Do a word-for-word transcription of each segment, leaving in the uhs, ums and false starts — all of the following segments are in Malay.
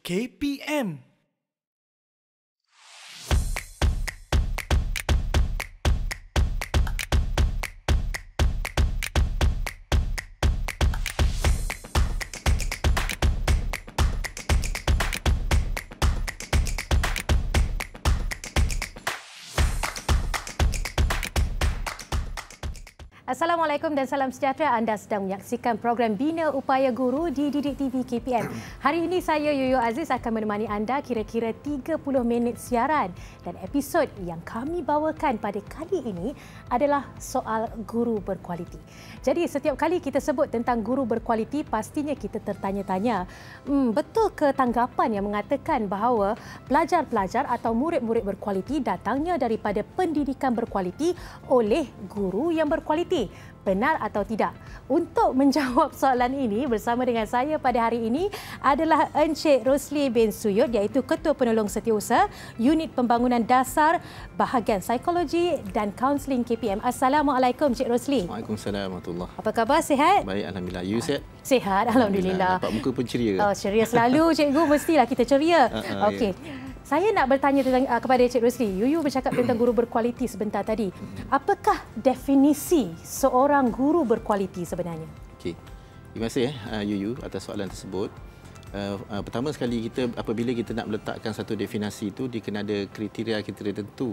K P M. Assalamualaikum dan salam sejahtera. Anda sedang menyaksikan program Bina Upaya Guru di Didik T V K P M. Hari ini saya Yoyo Aziz akan menemani anda kira-kira tiga puluh minit siaran, dan episod yang kami bawakan pada kali ini adalah soal guru berkualiti. Jadi setiap kali kita sebut tentang guru berkualiti, pastinya kita tertanya-tanya, hmm, betul ke tanggapan yang mengatakan bahawa pelajar-pelajar atau murid-murid berkualiti datangnya daripada pendidikan berkualiti oleh guru yang berkualiti? Benar atau tidak? Untuk menjawab soalan ini, bersama dengan saya pada hari ini adalah Encik Rosli bin Suyud, iaitu Ketua Penolong Setiausaha Unit Pembangunan Dasar Bahagian Psikologi dan Kaunseling K P M. Assalamualaikum Encik Rosli. Waalaikumsalam warahmatullahi. Apa khabar? Sihat? Baik, alhamdulillah. You sihat? Sihat, alhamdulillah. Nampak muka pun ceria. Oh, ceria selalu cikgu, mestilah kita ceria. Uh, uh, Okey. Yeah. Saya nak bertanya tentang, uh, kepada Encik Rosli. Yuyu bercakap tentang guru berkualiti sebentar tadi. Apakah definisi seorang guru berkualiti sebenarnya? Okey. Terima kasih uh, Yuyu atas soalan tersebut. Uh, uh, pertama sekali, kita apabila kita nak meletakkan satu definisi itu, dia kena ada kriteria-kriteria tertentu.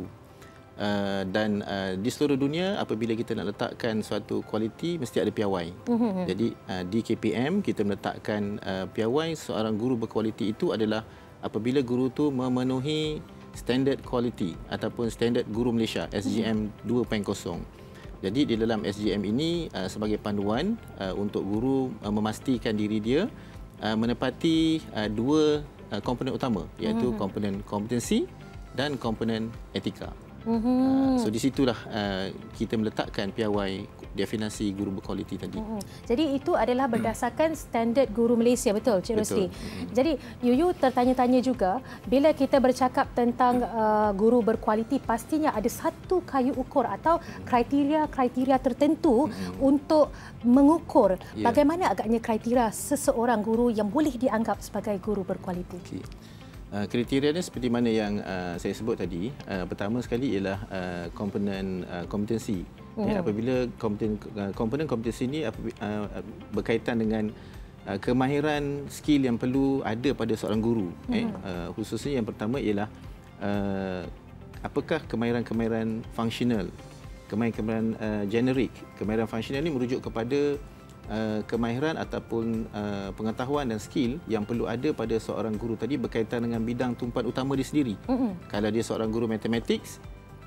Uh, dan uh, di seluruh dunia, apabila kita nak letakkan suatu kualiti, mesti ada piawai. Mm-hmm. Jadi uh, di K P M kita meletakkan uh, piawai seorang guru berkualiti itu adalah apabila guru tu memenuhi standard quality ataupun standard guru Malaysia S G M dua titik kosong. Jadi di dalam S G M ini uh, sebagai panduan uh, untuk guru uh, memastikan diri dia uh, menepati uh, dua uh, komponen utama, iaitu mm-hmm. komponen kompetensi dan komponen etika. Mm-hmm. Uh, so di situlah uh, kita meletakkan piawai definisi guru berkualiti tadi. Mm-hmm. Jadi itu adalah berdasarkan standard guru Malaysia, betul Cik Rosli? Mm-hmm. Jadi Yuyu tertanya-tanya juga, bila kita bercakap tentang uh, guru berkualiti, pastinya ada satu kayu ukur atau kriteria-kriteria tertentu mm-hmm. untuk mengukur yeah. bagaimana agaknya kriteria seseorang guru yang boleh dianggap sebagai guru berkualiti. Okay. Uh, kriteria ini seperti mana yang uh, saya sebut tadi. Uh, pertama sekali ialah uh, komponen uh, kompetensi. Mm-hmm. Ya, apabila komponen uh, komponen kompetensi ini uh, berkaitan dengan uh, kemahiran skill yang perlu ada pada seorang guru. Mm-hmm. eh, uh, khususnya yang pertama ialah uh, apakah kemahiran-kemahiran fungsional, kemahiran-kemahiran uh, generik. Kemahiran fungsional ini merujuk kepada Uh, kemahiran ataupun uh, pengetahuan dan skill yang perlu ada pada seorang guru tadi berkaitan dengan bidang tumpuan utama dia sendiri. Mm-hmm. Kalau dia seorang guru mathematics,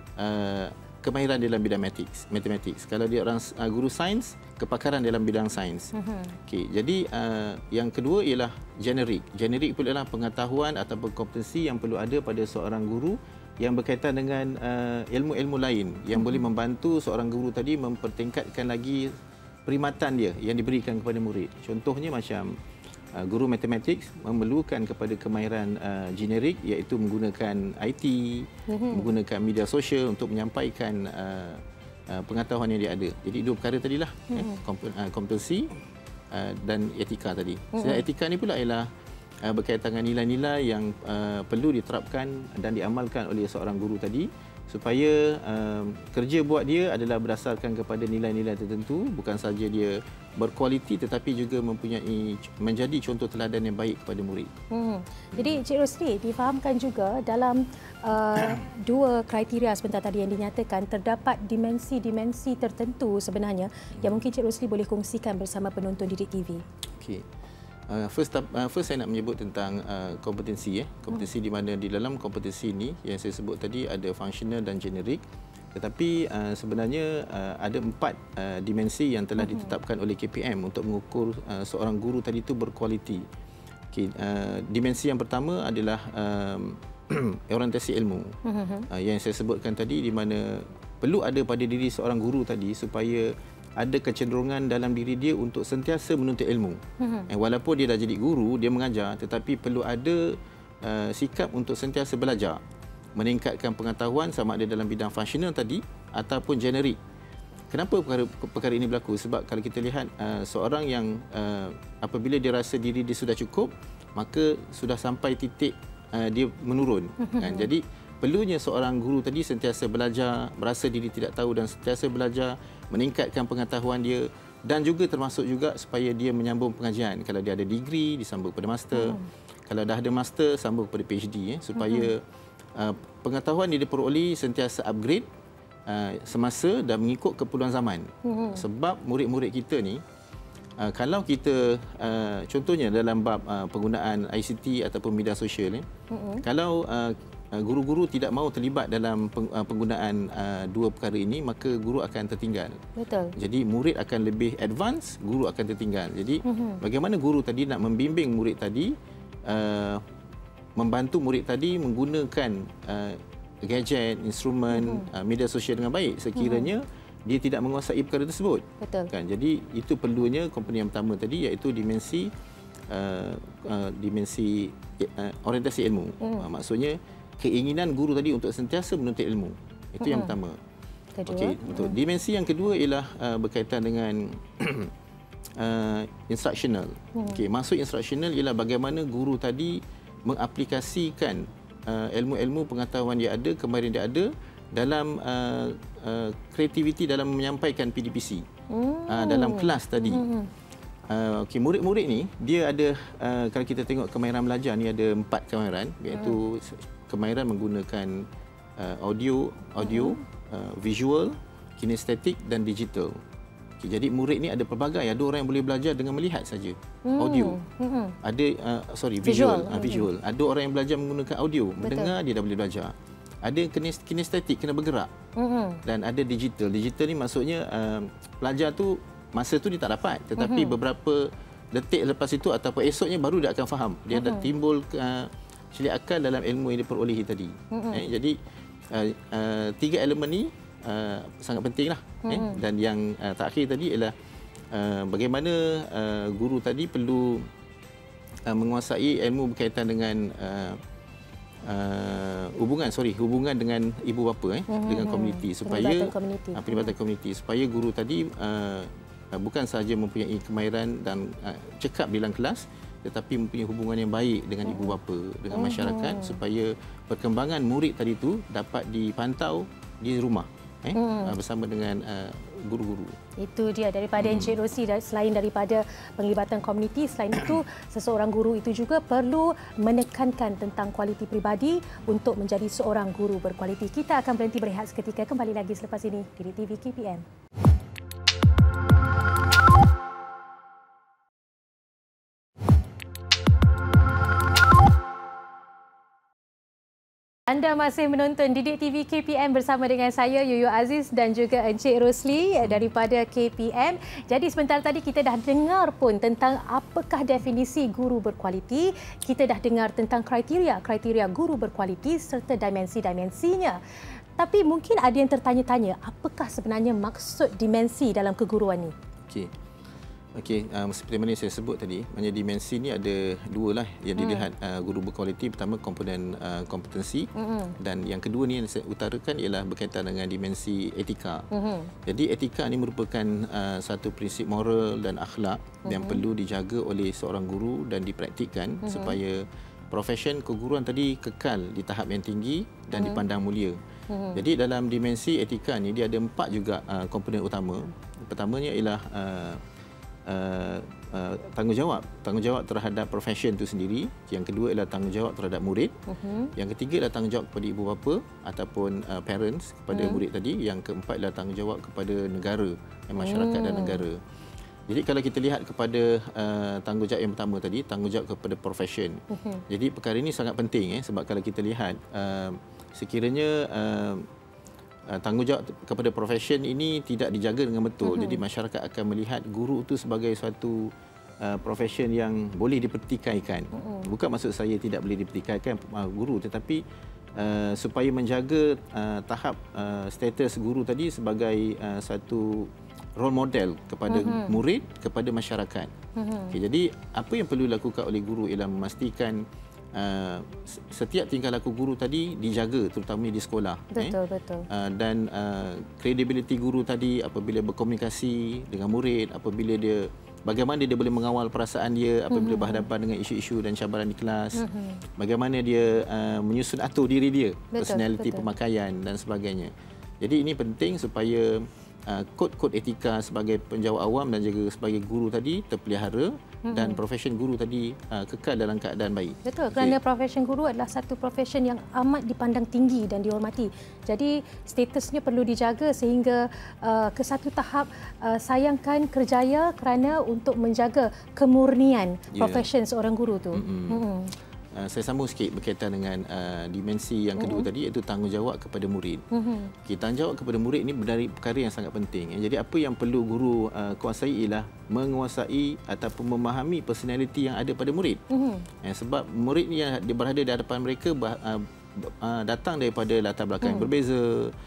uh, kemahiran dalam bidang mathematics. mathematics. Kalau dia orang uh, guru sains, kepakaran dalam bidang sains. Mm-hmm. Okey, jadi uh, yang kedua ialah generik. Generik pula adalah pengetahuan ataupun kompetensi yang perlu ada pada seorang guru yang berkaitan dengan uh, ilmu-ilmu lain yang mm-hmm. boleh membantu seorang guru tadi mempertingkatkan lagi perkhidmatan dia yang diberikan kepada murid. Contohnya macam uh, guru matematik memerlukan kepada kemahiran uh, generik, iaitu menggunakan I T, mm-hmm. menggunakan media sosial untuk menyampaikan uh, uh, pengetahuan yang dia ada. Jadi dua perkara tadilah, mm-hmm. eh, komp- uh, kompetensi uh, dan etika tadi. Mm-hmm. Sedangkan etika ni pula ialah uh, berkaitan dengan nilai-nilai yang uh, perlu diterapkan dan diamalkan oleh seorang guru tadi, supaya um, kerja buat dia adalah berdasarkan kepada nilai-nilai tertentu, bukan saja dia berkualiti tetapi juga mempunyai menjadi contoh teladan yang baik kepada murid. Hmm. Jadi Cik Rosli, difahamkan juga dalam uh, dua kriteria sebentar tadi yang dinyatakan, terdapat dimensi-dimensi tertentu sebenarnya yang mungkin Cik Rosli boleh kongsikan bersama penonton Didik T V. Okey. Uh, first, uh, first saya nak menyebut tentang uh, kompetensi. Eh. Kompetensi hmm. di mana di dalam kompetensi ini yang saya sebut tadi ada fungsional dan generik. Tetapi uh, sebenarnya uh, ada empat uh, dimensi yang telah hmm. ditetapkan oleh K P M untuk mengukur uh, seorang guru tadi itu berkualiti. Okay, uh, dimensi yang pertama adalah um, orientasi ilmu. Hmm. Uh, yang saya sebutkan tadi, di mana perlu ada pada diri seorang guru tadi supaya ada kecenderungan dalam diri dia untuk sentiasa menuntut ilmu. Mm-hmm. Eh, walaupun dia dah jadi guru, dia mengajar, tetapi perlu ada uh, sikap untuk sentiasa belajar, meningkatkan pengetahuan sama ada dalam bidang fungsional tadi ataupun generik. Kenapa perkara, perkara ini berlaku? Sebab kalau kita lihat uh, seorang yang uh, apabila dia rasa diri dia sudah cukup, maka sudah sampai titik uh, dia menurun. Kan? Jadi perlunya seorang guru tadi sentiasa belajar, merasa diri tidak tahu dan sentiasa belajar, meningkatkan pengetahuan dia, dan juga termasuk juga supaya dia menyambung pengajian. Kalau dia ada degree, disambung pada master. Hmm. Kalau dah ada master, sambung kepada PhD, eh, supaya uh, pengetahuan yang diperoleh sentiasa upgrade uh, semasa dan mengikut keperluan zaman. Hmm. Sebab murid-murid kita ni, uh, kalau kita, uh, contohnya dalam bab uh, penggunaan I C T ataupun media sosial, eh, hmm. kalau uh, guru-guru tidak mahu terlibat dalam penggunaan uh, dua perkara ini, maka guru akan tertinggal. Betul. Jadi murid akan lebih advance, guru akan tertinggal. Jadi hmm. bagaimana guru tadi nak membimbing murid tadi, uh, membantu murid tadi menggunakan uh, gadget, instrumen, uh-huh. uh, media sosial dengan baik sekiranya uh-huh. dia tidak menguasai perkara tersebut. Betul. Kan? Jadi itu perlunya komponen yang pertama tadi, iaitu dimensi uh, uh, dimensi uh, orientasi ilmu. Uh-huh. Uh, maksudnya keinginan guru tadi untuk sentiasa menuntut ilmu. Itu uh-huh. yang pertama. Okey, untuk uh-huh. dimensi yang kedua ialah uh, berkaitan dengan uh, instructional. Uh-huh. Okey, maksud instructional ialah bagaimana guru tadi mengaplikasikan uh, ilmu-ilmu pengetahuan dia ada, kemahiran dia ada dalam uh, uh, kreativiti dalam menyampaikan P D P C mm. uh, dalam kelas tadi. Mm. Uh, okay, murid-murid ni dia ada, uh, kalau kita tengok kemahiran belajar ni ada empat kemahiran, iaitu mm. kemahiran menggunakan uh, audio, audio, mm. uh, visual, kinestetik dan digital. Okay, jadi murid ni ada pelbagai, ada orang yang boleh belajar dengan melihat saja hmm. audio, hmm. ada uh, sorry visual, visual. Uh, visual. Hmm. Ada orang yang belajar menggunakan audio, betul. Mendengar dia dah boleh belajar. Ada kinestetik, kena bergerak, hmm. dan ada digital. Digital ni maksudnya uh, pelajar tu masa tu dia tak dapat, tetapi hmm. beberapa detik lepas itu ataupun esoknya baru dia akan faham. Dia hmm. dah timbul uh, celik akal dalam ilmu yang diperolehi tadi. Hmm. Eh, jadi uh, uh, tiga elemen ni Uh, sangat pentinglah. Hmm. Eh? Dan yang uh, terakhir tadi ialah uh, bagaimana uh, guru tadi perlu uh, menguasai ilmu berkaitan dengan uh, uh, hubungan sorry hubungan dengan ibu bapa eh hmm. dengan komuniti, supaya pelibatan komuniti, uh, pelibatan komuniti supaya guru tadi uh, uh, bukan sahaja mempunyai kemahiran dan uh, cekap di dalam kelas, tetapi mempunyai hubungan yang baik dengan ibu bapa, dengan masyarakat, supaya perkembangan murid tadi itu dapat dipantau di rumah. Eh, hmm. bersama dengan uh, guru-guru. Itu dia daripada hmm. Encik Rosli. Selain daripada penglibatan komuniti, selain itu seseorang guru itu juga perlu menekankan tentang kualiti peribadi untuk menjadi seorang guru berkualiti. Kita akan berhenti berehat seketika, kembali lagi selepas ini di T V K P M. Anda masih menonton Didik T V K P M bersama dengan saya, Yuyu Aziz, dan juga Encik Rosli daripada K P M. Jadi sebentar tadi kita dah dengar pun tentang apakah definisi guru berkualiti. Kita dah dengar tentang kriteria-kriteria guru berkualiti serta dimensi-dimensinya. Tapi mungkin ada yang tertanya-tanya, apakah sebenarnya maksud dimensi dalam keguruan ini? Okey. Okey, um, seperti mana saya sebut tadi, maknanya dimensi ni ada dua lah yang dilihat hmm. uh, guru berkualiti. Pertama, komponen uh, kompetensi, hmm. dan yang kedua ni yang saya utarakan ialah berkaitan dengan dimensi etika. Hmm. Jadi etika ni merupakan uh, satu prinsip moral dan akhlak hmm. yang perlu dijaga oleh seorang guru dan dipraktikkan hmm. supaya profesyen keguruan tadi kekal di tahap yang tinggi dan hmm. dipandang mulia. Hmm. Jadi dalam dimensi etika ni dia ada empat juga uh, komponen utama. Pertamanya ialah uh, Uh, uh, tanggungjawab tanggungjawab terhadap profession itu sendiri. Yang kedua adalah tanggungjawab terhadap murid. Uh-huh. Yang ketiga adalah tanggungjawab kepada ibu bapa ataupun uh, parents kepada uh-huh. murid tadi. Yang keempat adalah tanggungjawab kepada negara, masyarakat uh-huh. dan negara. Jadi kalau kita lihat kepada uh, tanggungjawab yang pertama tadi, tanggungjawab kepada profession. Uh-huh. Jadi perkara ini sangat penting eh, sebab kalau kita lihat uh, sekiranya uh, tanggungjawab kepada profession ini tidak dijaga dengan betul. Uh-huh. Jadi masyarakat akan melihat guru itu sebagai suatu uh, profession yang boleh dipertikaikan. Uh-huh. Bukan maksud saya tidak boleh dipertikaikan uh, guru, tetapi uh, supaya menjaga uh, tahap uh, status guru tadi sebagai uh, satu role model kepada uh-huh. murid, kepada masyarakat. Uh-huh. Okay, jadi apa yang perlu dilakukan oleh guru ialah memastikan Uh, setiap tingkah laku guru tadi dijaga, terutamanya di sekolah. Betul, eh? betul. Uh, dan uh, kredibiliti guru tadi apabila berkomunikasi dengan murid, apabila dia bagaimana dia boleh mengawal perasaan dia apabila mm-hmm. berhadapan dengan isu-isu dan cabaran di kelas. Mm-hmm. Bagaimana dia uh, menyusun atur diri dia, betul, personality, betul. pemakaian dan sebagainya. Jadi ini penting supaya uh, kod-kod etika sebagai penjawat awam dan juga sebagai guru tadi terpelihara mm-hmm. dan profession guru tadi uh, kekal dalam keadaan baik. Betul, okay. Kerana profession guru adalah satu profession yang amat dipandang tinggi dan dihormati. Jadi statusnya perlu dijaga sehingga uh, ke satu tahap uh, sayangkan kerjaya kerana untuk menjaga kemurnian yeah. profession seorang guru tu. Mm-hmm. Mm-hmm. Uh, saya sambung sikit berkaitan dengan uh, dimensi yang kedua mm-hmm. tadi, iaitu tanggungjawab kepada murid. Mm-hmm. Okay, tanggungjawab kepada murid ini dari perkara yang sangat penting. Jadi apa yang perlu guru uh, kuasai ialah menguasai ataupun memahami personality yang ada pada murid. Mm-hmm. eh, sebab murid ni yang berada di hadapan mereka bah, uh, uh, datang daripada latar belakang mm. yang berbeza,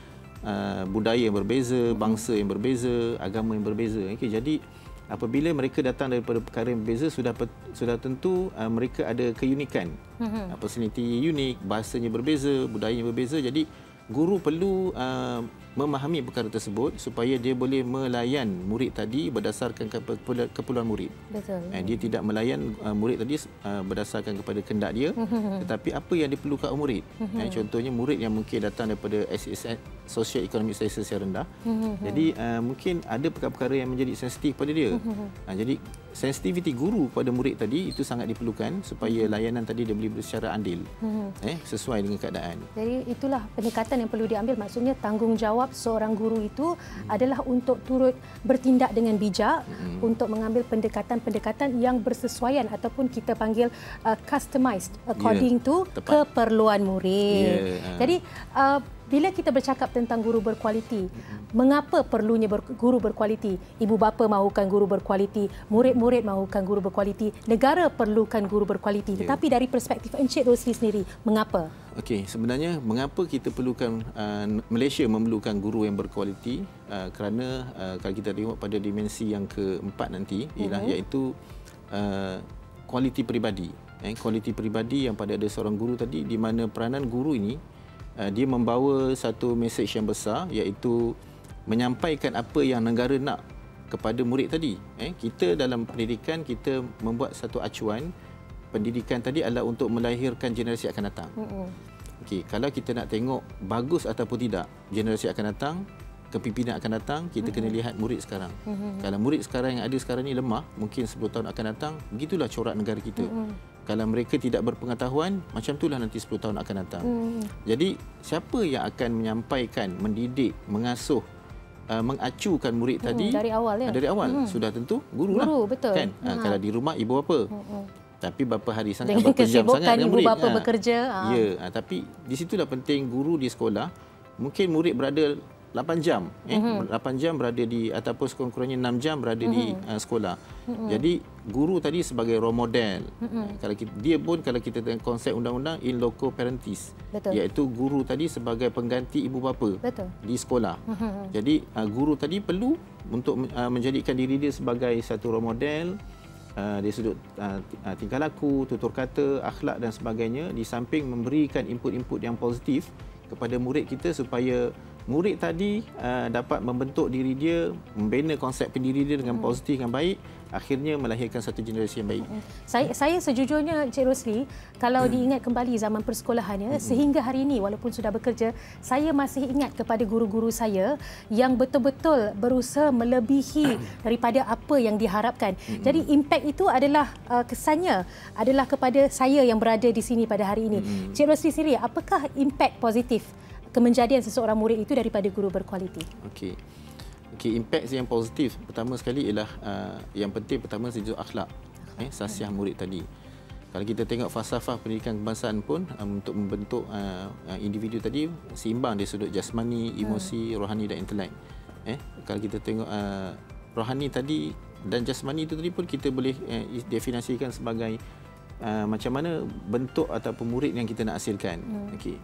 uh, budaya yang berbeza, bangsa yang berbeza, agama yang berbeza. Okay, jadi apabila mereka datang daripada perkara yang berbeza, sudah sudah tentu uh, mereka ada keunikan. Mm-hmm. Uh, personality unik, bahasanya berbeza, budayanya berbeza. Jadi guru perlu uh, memahami perkara tersebut supaya dia boleh melayan murid tadi berdasarkan keperluan murid. Betul. Uh, dia tidak melayan uh, murid tadi uh, berdasarkan kepada kehendak dia, mm-hmm. tetapi apa yang diperlukan oleh murid. Mm-hmm. Uh, contohnya murid yang mungkin datang daripada S S N, Social Economic Status yang rendah. Mm-hmm. Jadi uh, mungkin ada perkara-perkara yang menjadi sensitif pada dia. Mm-hmm. Uh, jadi sensitiviti guru pada murid tadi itu sangat diperlukan supaya layanan tadi dia boleh secara adil, mm-hmm. eh, sesuai dengan keadaan. Jadi itulah pendekatan yang perlu diambil. Maksudnya tanggungjawab seorang guru itu mm-hmm. adalah untuk turut bertindak dengan bijak, mm-hmm. untuk mengambil pendekatan-pendekatan yang bersesuaian ataupun kita panggil uh, customized according yeah, to tepat. keperluan murid. Yeah, uh. Jadi uh, bila kita bercakap tentang guru berkualiti, mm-hmm. mengapa perlunya ber, guru berkualiti? Ibu bapa mahukan guru berkualiti, murid-murid mahukan guru berkualiti, negara perlukan guru berkualiti. Yeah. Tetapi dari perspektif Encik Rosli sendiri, mengapa? Okey, sebenarnya mengapa kita perlukan uh, Malaysia memerlukan guru yang berkualiti? Uh, kerana uh, kalau kita tengok pada dimensi yang keempat nanti, ialah mm-hmm. iaitu uh, kualiti peribadi. Eh, kualiti peribadi yang pada ada seorang guru tadi, di mana peranan guru ini Uh, dia membawa satu mesej yang besar, iaitu menyampaikan apa yang negara nak kepada murid tadi. Eh, kita dalam pendidikan, kita membuat satu acuan. Pendidikan tadi adalah untuk melahirkan generasi akan datang. Mm-hmm. Okey, kalau kita nak tengok bagus ataupun tidak generasi akan datang, kepimpinan akan datang, kita mm-hmm. kena lihat murid sekarang. Mm-hmm. Kalau murid sekarang yang ada sekarang ni lemah, mungkin sepuluh tahun akan datang, begitulah corak negara kita. Mm-hmm. Kalau mereka tidak berpengetahuan, macam itulah nanti sepuluh tahun akan datang. Hmm. Jadi, siapa yang akan menyampaikan, mendidik, mengasuh, uh, mengacukan murid hmm, tadi dari awal ya? Dari awal hmm. sudah tentu guru, guru lah. Betul. Kan? Hmm. Kalau di rumah ibu bapa. Hmm. Tapi bapa hari sangat dengan berjam sangat dengan ibu murid. bapa ha. bekerja. Ha. Ya, ha. tapi di situlah penting guru di sekolah. Mungkin murid berada lapan jam, eh? mm-hmm. lapan jam berada di, ataupun sekurang-kurangnya enam jam berada mm-hmm. di uh, sekolah. Mm-hmm. Jadi guru tadi sebagai role model. Mm-hmm. Kalau kita, dia pun kalau kita tengok konsep undang-undang in loco parentis, betul. Iaitu guru tadi sebagai pengganti ibu bapa, betul. Di sekolah. Mm-hmm. Jadi uh, guru tadi perlu untuk uh, menjadikan diri dia sebagai satu role model. Uh, dari sudut uh, tingkah laku, tutur kata, akhlak dan sebagainya, di samping memberikan input-input yang positif kepada murid kita supaya murid tadi uh, dapat membentuk diri dia, membina konsep pendiri dia dengan hmm. positif, dengan baik, akhirnya melahirkan satu generasi yang baik. Hmm. Saya saya sejujurnya Encik Rosli, kalau hmm. diingat kembali zaman persekolahannya, hmm. sehingga hari ini walaupun sudah bekerja, saya masih ingat kepada guru-guru saya yang betul-betul berusaha melebihi daripada apa yang diharapkan. Hmm. Jadi impak itu adalah uh, kesannya adalah kepada saya yang berada di sini pada hari ini. Hmm. Encik Rosli sendiri, apakah impak positif kemenjadian seseorang murid itu daripada guru berkualiti? Okey. Okey, impak yang positif pertama sekali ialah uh, yang penting pertama sejauh akhlak, eh sasiah murid tadi. Kalau kita tengok falsafah pendidikan kebangsaan pun um, untuk membentuk uh, uh, individu tadi seimbang dari sudut jasmani, emosi, hmm. rohani dan intelek. Eh kalau kita tengok uh, rohani tadi dan jasmani itu tadi pun kita boleh uh, definisikan sebagai uh, macam mana bentuk ataupun murid yang kita nak hasilkan. Hmm. Okey.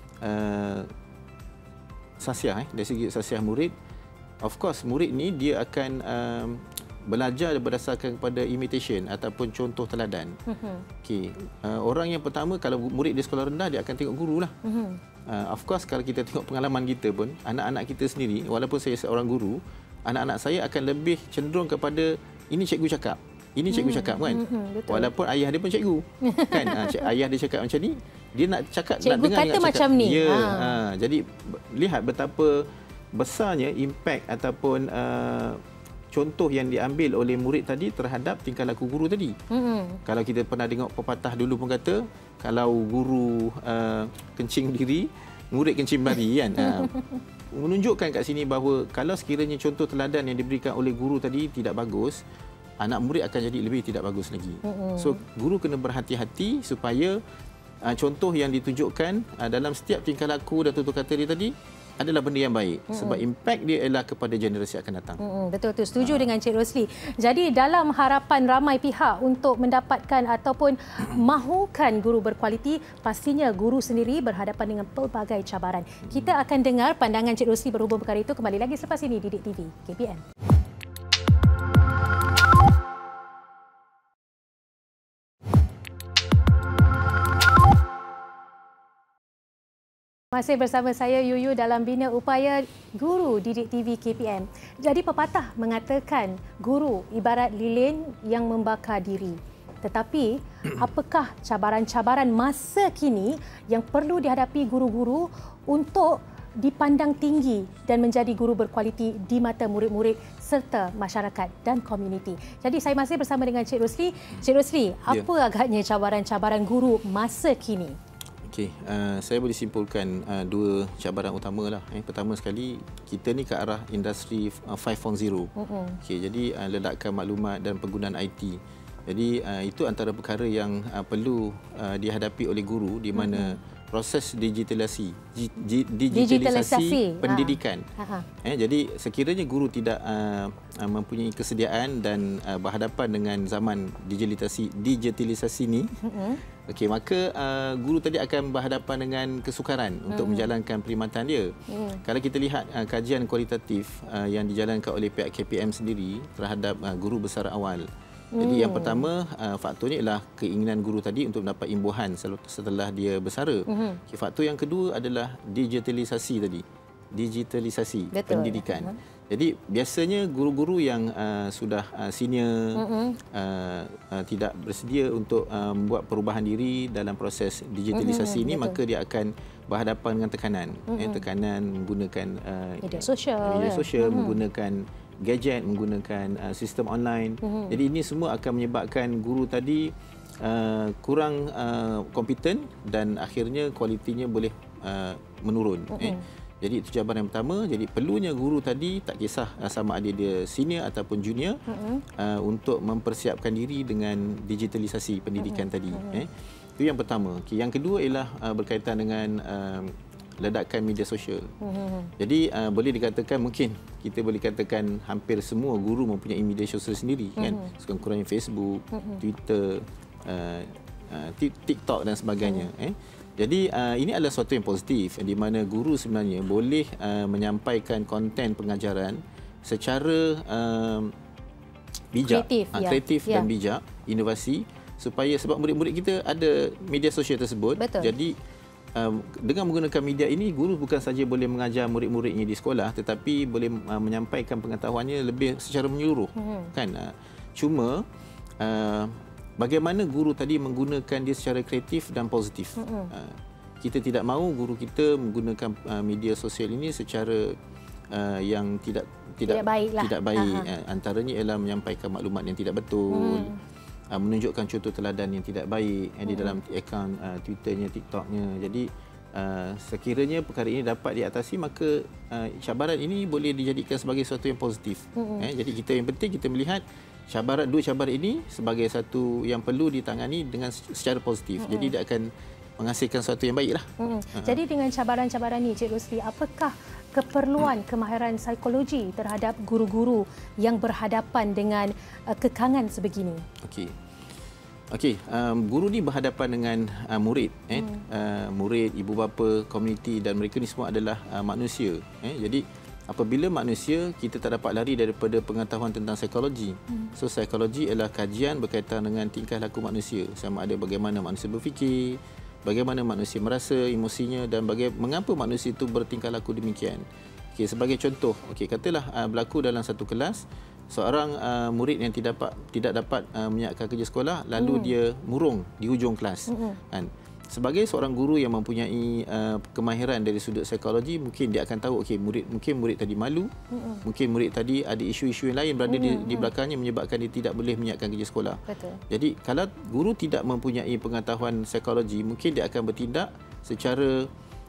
Uh, sasiah eh dari segi sasiah murid, of course murid ni dia akan um, belajar berdasarkan kepada imitation ataupun contoh teladan. Mm-hmm. Okey, uh, orang yang pertama kalau murid di sekolah rendah dia akan tengok guru lah. Mm-hmm. Uh, of course kalau kita tengok pengalaman kita pun, anak-anak kita sendiri, walaupun saya seorang guru, anak-anak saya akan lebih cenderung kepada ini cikgu cakap. Ini cikgu cakap kan. Mm-hmm, Walaupun ayah dia pun cikgu. Kan ha, ayah dia cakap macam ni, dia nak cakap cikgu nak dengar kata cakap. macam ni. Ya. Ha. Ha, jadi lihat betapa besarnya impak ataupun uh, contoh yang diambil oleh murid tadi terhadap tingkah laku guru tadi. Mm-hmm. Kalau kita pernah tengok pepatah dulu pun kata, kalau guru uh, kencing diri, murid kencing bari kan. Uh, menunjukkan kat sini bahawa kalau sekiranya contoh teladan yang diberikan oleh guru tadi tidak bagus, anak murid akan jadi lebih tidak bagus lagi. Mm-hmm. So guru kena berhati-hati supaya uh, contoh yang ditunjukkan uh, dalam setiap tingkah laku dan tutur kata dia tadi adalah benda yang baik. Mm-hmm. Sebab impak dia ialah kepada generasi akan datang. Mm-hmm. Betul tu, setuju ha. dengan Cik Rosli. Jadi dalam harapan ramai pihak untuk mendapatkan ataupun mahukan guru berkualiti, pastinya guru sendiri berhadapan dengan pelbagai cabaran. Mm-hmm. Kita akan dengar pandangan Cik Rosli berhubung perkara itu kembali lagi selepas ini di Didik T V K P M. Masih bersama saya Yuyu dalam Bina Upaya Guru Didik T V K P M. Jadi pepatah mengatakan guru ibarat lilin yang membakar diri. Tetapi apakah cabaran-cabaran masa kini yang perlu dihadapi guru-guru untuk dipandang tinggi dan menjadi guru berkualiti di mata murid-murid serta masyarakat dan komuniti. Jadi saya masih bersama dengan Cik Rosli. Cik Rosli, apa ya. agaknya cabaran-cabaran guru masa kini? Okey, uh, saya boleh simpulkan uh, dua cabaran utama lah. Eh, pertama sekali, kita ni ke arah industri uh, lima titik kosong. Uh-huh. Okey, jadi uh, ledakan maklumat dan penggunaan I T. Jadi uh, itu antara perkara yang uh, perlu uh, dihadapi oleh guru di mana uh-huh. proses digitalisasi, digitalisasi, digitalisasi pendidikan. Ha. Eh, jadi sekiranya guru tidak uh, mempunyai kesediaan dan uh, berhadapan dengan zaman digitalisasi, digitalisasi ni, uh-huh. okey, maka uh, guru tadi akan berhadapan dengan kesukaran uh-huh. untuk menjalankan perkhidmatan dia. Uh-huh. Kalau kita lihat uh, kajian kualitatif uh, yang dijalankan oleh pihak K P M sendiri terhadap uh, guru besar awal. Jadi yang pertama, uh, faktornya ialah keinginan guru tadi untuk mendapat imbuhan setelah dia bersara. Uh-huh. Okay, faktor yang kedua adalah digitalisasi tadi. Digitalisasi Betul. pendidikan. Uh-huh. Jadi biasanya guru-guru yang uh, sudah uh, senior uh-huh. uh, uh, tidak bersedia untuk uh, membuat perubahan diri dalam proses digitalisasi uh-huh. ini, Betul. maka dia akan berhadapan dengan tekanan. Uh-huh. Eh, tekanan menggunakan uh, media sosial, media sosial uh-huh. menggunakan gadget, menggunakan uh, sistem online. Uh-huh. Jadi ini semua akan menyebabkan guru tadi uh, kurang uh, kompeten dan akhirnya kualitinya boleh uh, menurun. Uh-huh. Eh. Jadi itu cabaran yang pertama. Jadi perlunya guru tadi, tak kisah uh, sama ada dia senior ataupun junior, uh-huh. uh, untuk mempersiapkan diri dengan digitalisasi pendidikan uh-huh. tadi. Uh-huh. Eh. Itu yang pertama. Okay. Yang kedua ialah uh, berkaitan dengan uh, ledakan media sosial. Uh-huh. Jadi uh, boleh dikatakan, mungkin kita boleh katakan hampir semua guru mempunyai media sosial sendiri, uh-huh. kan, sekurang-kurangnya Facebook, uh-huh. Twitter, uh, uh, TikTok dan sebagainya. Uh-huh. Eh. Jadi uh, ini adalah sesuatu yang positif di mana guru sebenarnya boleh uh, menyampaikan konten pengajaran secara uh, bijak, kreatif, uh, kreatif ya. dan bijak, inovasi, supaya sebab murid-murid kita ada media sosial tersebut. Betul. Jadi Uh, dengan menggunakan media ini, guru bukan saja boleh mengajar murid-muridnya di sekolah, tetapi boleh uh, menyampaikan pengetahuannya lebih secara menyeluruh. Hmm. Kan? Uh, cuma uh, bagaimana guru tadi menggunakan dia secara kreatif dan positif. Hmm. Uh, kita tidak mahu guru kita menggunakan uh, media sosial ini secara uh, yang tidak tidak, tidak baik. Tidak baik. Uh, antaranya ialah menyampaikan maklumat yang tidak betul. Hmm. menunjukkan contoh teladan yang tidak baik hmm. di dalam akaun uh, Twitternya, TikToknya. Jadi uh, sekiranya perkara ini dapat diatasi, maka uh, cabaran ini boleh dijadikan sebagai sesuatu yang positif. Hmm. Eh, jadi kita yang penting kita melihat cabaran dua cabaran ini sebagai satu yang perlu ditangani dengan secara positif. Hmm. Jadi dia akan menghasilkan sesuatu yang baiklah. Hmm. Uh-huh. Jadi dengan cabaran-cabaran ini, Cik Rosli, apakah keperluan hmm. kemahiran psikologi terhadap guru-guru yang berhadapan dengan uh, kekangan sebegini? Okey. Okey, um, guru ni berhadapan dengan uh, murid, eh, hmm. uh, murid, ibu bapa, komuniti, dan mereka ni semua adalah uh, manusia. Eh. Jadi apabila manusia, kita tak dapat lari daripada pengetahuan tentang psikologi. Hmm. So psikologi adalah kajian berkaitan dengan tingkah laku manusia, sama ada bagaimana manusia berfikir, bagaimana manusia merasa emosinya, dan bagaimana mengapa manusia itu bertingkah laku demikian. Okey, sebagai contoh, okey, katalah uh, berlaku dalam satu kelas, seorang uh, murid yang tidak dapat tidak dapat uh, menyiapkan kerja sekolah lalu hmm. dia murung di hujung kelas. Hmm. Kan? Sebagai seorang guru yang mempunyai uh, kemahiran dari sudut psikologi, mungkin dia akan tahu okey murid mungkin murid tadi malu, mm-hmm. mungkin murid tadi ada isu-isu yang lain berada mm-hmm. di, di belakangnya menyebabkan dia tidak boleh menyiapkan kerja sekolah. Betul. Jadi kalau guru tidak mempunyai pengetahuan psikologi, mungkin dia akan bertindak secara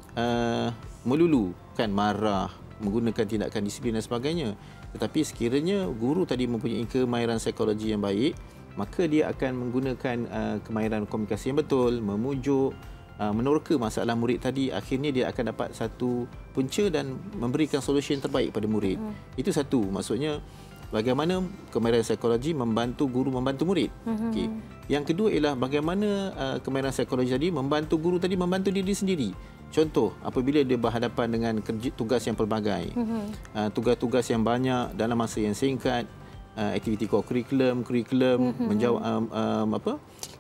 uh, melulu, kan, marah, menggunakan tindakan disiplin dan sebagainya. Tetapi sekiranya guru tadi mempunyai kemahiran psikologi yang baik, maka dia akan menggunakan uh, kemahiran komunikasi yang betul, memujuk, uh, menerka masalah murid tadi. Akhirnya dia akan dapat satu punca dan memberikan solusi yang terbaik pada murid. Hmm. Itu satu. Maksudnya bagaimana kemahiran psikologi membantu guru membantu murid. Hmm. Okey. Yang kedua ialah bagaimana uh, kemahiran psikologi tadi membantu guru tadi membantu diri sendiri. Contoh, apabila dia berhadapan dengan kerja, tugas yang pelbagai, hmm. uh, tugas-tugas yang banyak dalam masa yang singkat, Uh, aktiviti kurikulum, kurikulum, mm-hmm. menjawab um, um, apa,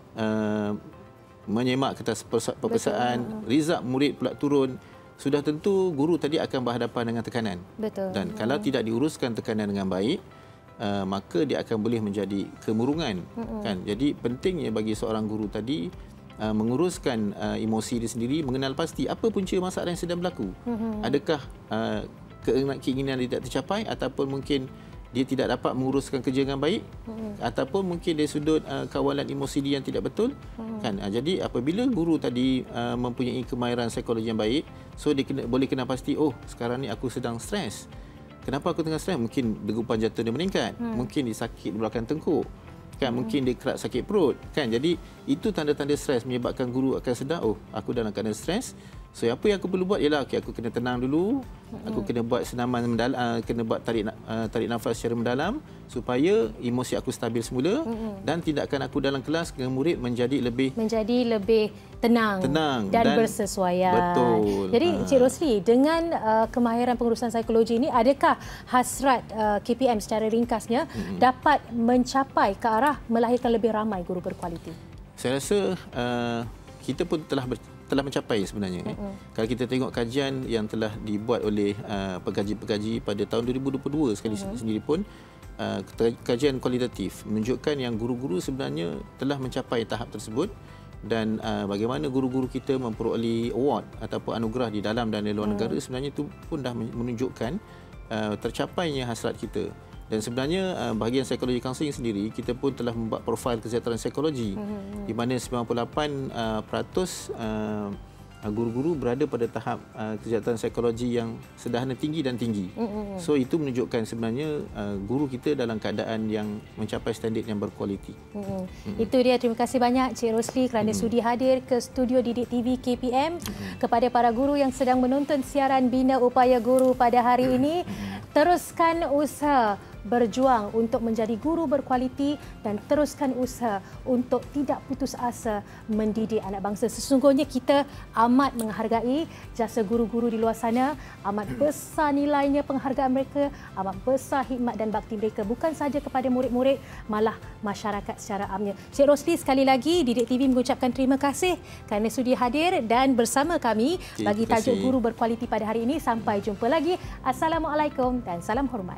uh, menyemak kertas perpesaan, result murid pula turun, sudah tentu guru tadi akan berhadapan dengan tekanan. Betul. Dan mm-hmm. kalau tidak diuruskan tekanan dengan baik, uh, maka dia akan boleh menjadi kemurungan. Mm-hmm. Kan? Jadi pentingnya bagi seorang guru tadi uh, menguruskan uh, emosi dia sendiri, mengenal pasti apa punca masalah yang sedang berlaku. Mm-hmm. Adakah uh, keinginan dia tidak tercapai, ataupun mungkin dia tidak dapat menguruskan kerja dengan baik, hmm. ataupun mungkin dari sudut uh, kawalan emosi dia yang tidak betul. Hmm. Kan? Uh, jadi apabila guru tadi uh, mempunyai kemahiran psikologi yang baik, so dia kena, boleh kenal pasti, oh sekarang ni aku sedang stres. Kenapa aku tengah stres? Mungkin degupan jantung dia meningkat, hmm. mungkin dia sakit di belakang tengkuk, kan? Hmm. Mungkin dia kerap sakit perut. Kan? Jadi itu tanda-tanda stres menyebabkan guru akan sedar, oh aku dalam keadaan stres. So apa yang aku perlu buat ialah, okay, aku kena tenang dulu, mm-hmm. aku kena buat senaman mendalam, uh, kena buat tarik uh, tarik nafas secara mendalam supaya emosi aku stabil semula, mm-hmm. dan tindakan aku dalam kelas dengan murid menjadi lebih menjadi lebih tenang, tenang dan, dan bersesuaian. Betul. Jadi ha. Cik Rosli, dengan uh, kemahiran pengurusan psikologi ini, adakah hasrat uh, K P M secara ringkasnya mm-hmm. dapat mencapai ke arah melahirkan lebih ramai guru berkualiti? Saya rasa uh, kita pun telah ber telah mencapai sebenarnya. Mm-hmm. Kalau kita tengok kajian yang telah dibuat oleh uh, pengkaji-pengkaji pada tahun dua ribu dua puluh dua sekali mm-hmm. sendiri pun, uh, kajian kualitatif menunjukkan yang guru-guru sebenarnya telah mencapai tahap tersebut, dan uh, bagaimana guru-guru kita memperoleh award ataupun anugerah di dalam dan di luar mm. negara, sebenarnya itu pun dah menunjukkan uh, tercapainya hasrat kita. Dan sebenarnya uh, bahagian psikologi kaunseling sendiri, kita pun telah membuat profil kesihatan psikologi, mm-hmm. di mana sembilan puluh lapan peratus uh, guru-guru berada pada tahap uh, kesihatan psikologi yang sederhana tinggi dan tinggi. Mm-hmm. So itu menunjukkan sebenarnya uh, guru kita dalam keadaan yang mencapai standard yang berkualiti. Mm-hmm. Mm-hmm. Itu dia. Terima kasih banyak Cik Rosli kerana mm-hmm. sudi hadir ke studio Didik T V K P M. Mm-hmm. Kepada para guru yang sedang menonton siaran Bina Upaya Guru pada hari ini, mm-hmm. teruskan usaha berjuang untuk menjadi guru berkualiti dan teruskan usaha untuk tidak putus asa mendidik anak bangsa. Sesungguhnya kita amat menghargai jasa guru-guru di luar sana, amat besar nilainya penghargaan mereka, amat besar khidmat dan bakti mereka, bukan sahaja kepada murid-murid, malah masyarakat secara amnya. Cik Rosli, sekali lagi Didik T V mengucapkan terima kasih kerana sudi hadir dan bersama kami bagi tajuk guru berkualiti pada hari ini. Sampai jumpa lagi. Assalamualaikum dan salam hormat.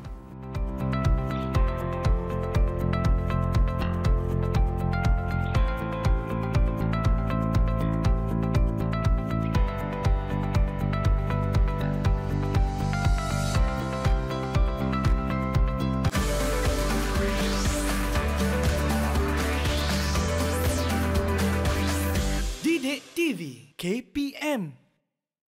Didik T V K P M